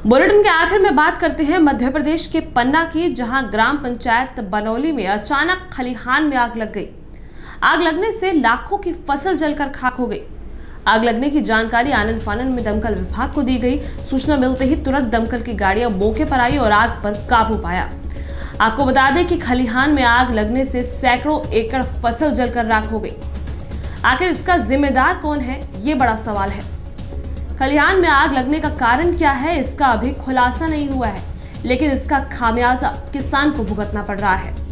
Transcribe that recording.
Bulletin के आखिर में बात करते हैं मध्य प्रदेश के पन्ना की, जहां ग्राम पंचायत बनौली में अचानक खलिहान में आग लग गई। आग लगने से लाखों की फसल जलकर खाक हो गई। आग लगने की जानकारी आनन फानन में दमकल विभाग को दी गई। सूचना मिलते ही तुरंत दमकल की गाड़ियां मौके पर आई और आग पर काबू पाया। आपको बता दें कि खलिहान में आग लगने से सैकड़ों एकड़ फसल जलकर राख हो गई। आखिर इसका जिम्मेदार कौन है, ये बड़ा सवाल है। खलिहान में आग लगने का कारण क्या है, इसका अभी खुलासा नहीं हुआ है, लेकिन इसका खामियाजा किसान को भुगतना पड़ रहा है।